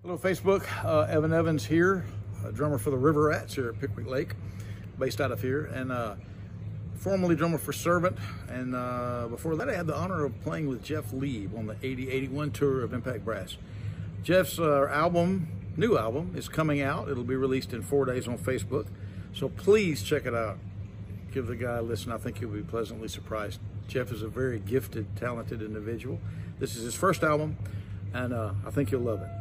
Hello Facebook, Evan Evans here, drummer for the River Rats here at Pickwick Lake, based out of here, and formerly drummer for Servant, and before that I had the honor of playing with Jeff Lieb on the 80-81 tour of Impact Brass. Jeff's new album is coming out. It'll be released in 4 days on Facebook, so please check it out. Give the guy a listen. I think you'll be pleasantly surprised. Jeff is a very gifted, talented individual. This is his first album, and I think you'll love it.